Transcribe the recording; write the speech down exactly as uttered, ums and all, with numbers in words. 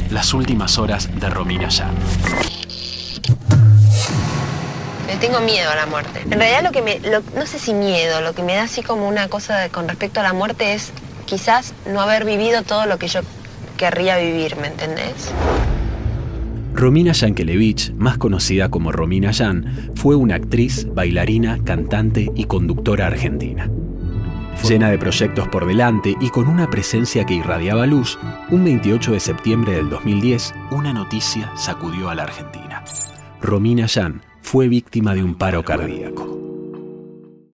las últimas horas de Romina Yan. Le tengo miedo a la muerte. En realidad lo que me, lo, no sé si miedo, lo que me da así como una cosa de, con respecto a la muerte es quizás no haber vivido todo lo que yo querría vivir, ¿me entendés? Romina Yankelevich, más conocida como Romina Yan, fue una actriz, bailarina, cantante y conductora argentina. Llena de proyectos por delante y con una presencia que irradiaba luz, un veintiocho de septiembre del dos mil diez, una noticia sacudió a la Argentina. Romina Yan fue víctima de un paro cardíaco.